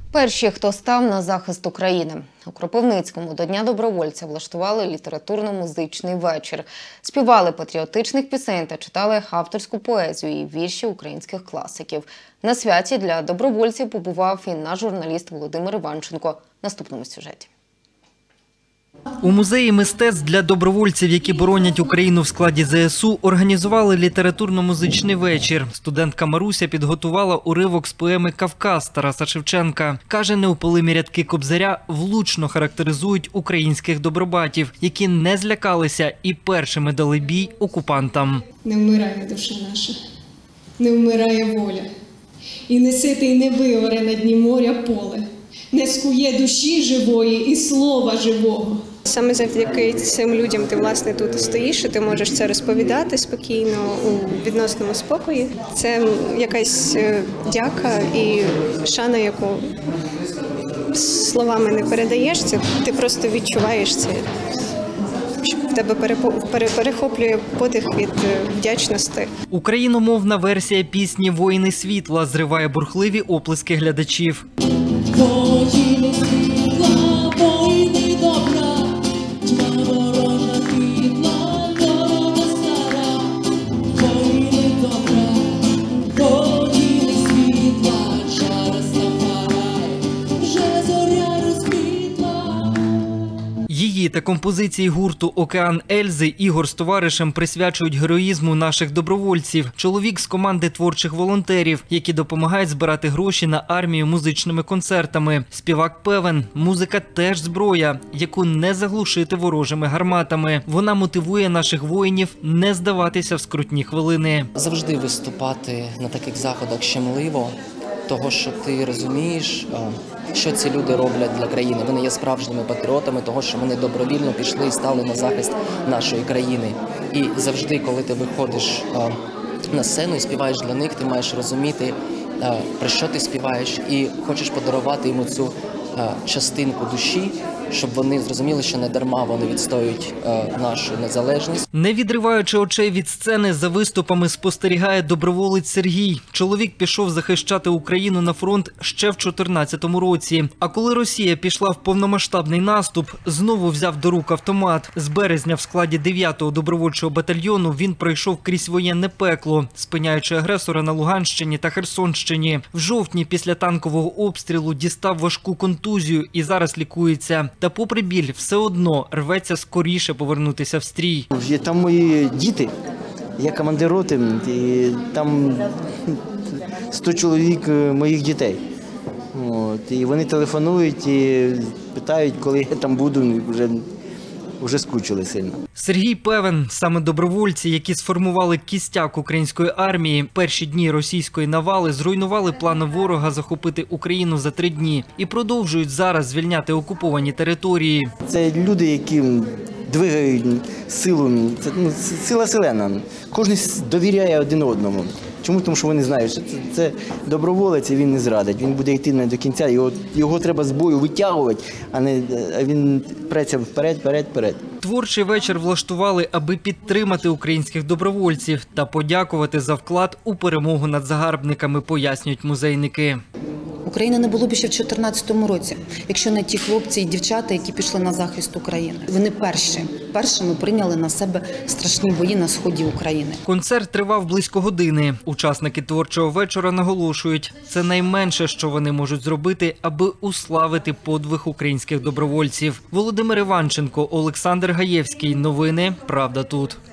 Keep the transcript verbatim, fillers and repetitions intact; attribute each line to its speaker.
Speaker 1: Перші, хто став на захист України. У Кропивницькому до Дня добровольця влаштували літературно-музичний вечір. Співали патріотичних пісень та читали авторську поезію і вірші українських класиків. На святі для добровольців побував і наш журналіст Володимир Іванченко. В наступному сюжеті.
Speaker 2: У музеї мистецтв для добровольців, які боронять Україну в складі зе ес у, організували літературно-музичний вечір. Студентка Маруся підготувала уривок з поеми «Кавказ» Тараса Шевченка. Каже, неопалимі рядки Кобзаря влучно характеризують українських добробатів, які не злякалися і першими дали бій окупантам.
Speaker 3: Не вмирає душа наша, не вмирає воля, і не сите й не виоре на дні моря поле, не скує душі живої і слова живого.
Speaker 4: Саме завдяки цим людям ти, власне, тут стоїш, і ти можеш це розповідати спокійно, у відносному спокої. Це якась дяка і шана, яку словами не передаєш, це ти просто відчуваєш це. В тебе перехоплює подих від вдячності.
Speaker 2: Україномовна версія пісні «Воїни світла» зриває бурхливі оплески глядачів.
Speaker 5: Воїни світла, воїни добра, тьма ворожа світла, ворога стара. Воїни добра, воїни світла, час Рафаель, вже зоря розквітла.
Speaker 2: Її та композиції гурту «Океан Ельзи» Ігор з товаришем присвячують героїзму наших добровольців. Чоловік з команди творчих волонтерів, які допомагають збирати гроші на армію музичними концертами. Співак певен, музика теж зброя, яку не заглушити ворожими гарматами. Вона мотивує наших воїнів не здаватися в скрутні хвилини.
Speaker 6: Завжди виступати на таких заходах щемливо, того, що ти розумієш, що ці люди роблять для країни. Вони є справжніми патріотами, того, що вони добровільно пішли і стали на захист нашої країни. І завжди, коли ти виходиш на сцену і співаєш для них, ти маєш розуміти, про що ти співаєш, і хочеш подарувати йому цю частинку душі, щоб вони зрозуміли, що не дарма вони відстоюють нашу незалежність.
Speaker 2: Не відриваючи очей від сцени, за виступами спостерігає доброволець Сергій. Чоловік пішов захищати Україну на фронт ще в чотирнадцятому році. А коли Росія пішла в повномасштабний наступ, знову взяв до рук автомат. З березня в складі дев'ятого добровольчого батальйону він пройшов крізь воєнне пекло, спиняючи агресора на Луганщині та Херсонщині. В жовтні після танкового обстрілу дістав важку контузію і зараз лікується. Та попри біль, все одно рветься скоріше повернутися в стрій.
Speaker 7: Там мої діти, я командир роти, і там сто чоловік моїх дітей. От, і вони телефонують і питають, коли я там буду, вже, вже скучили сильно.
Speaker 2: Сергій певен, саме добровольці, які сформували кістяк української армії, перші дні російської навали зруйнували плани ворога захопити Україну за три дні і продовжують зараз звільняти окуповані території.
Speaker 7: Це люди, які двигають силу, це ну, сила селена. Кожен довіряє один одному. Чому? Тому що вони знають, що це, це доброволець, і він не зрадить. Він буде йти не до кінця, його, його треба з бою витягувати, а не а він преться вперед, вперед, вперед.
Speaker 2: Творчий вечір влаштували, аби підтримати українських добровольців та подякувати за вклад у перемогу над загарбниками, пояснюють музейники.
Speaker 8: України не було б ще в чотирнадцятому році, якщо не ті хлопці і дівчата, які пішли на захист України. Вони перші, першими прийняли на себе страшні бої на сході України.
Speaker 2: Концерт тривав близько години. Учасники творчого вечора наголошують, це найменше, що вони можуть зробити, аби уславити подвиг українських добровольців. Володимир Іванченко, Олександр Гаєвський. Новини «Правда тут».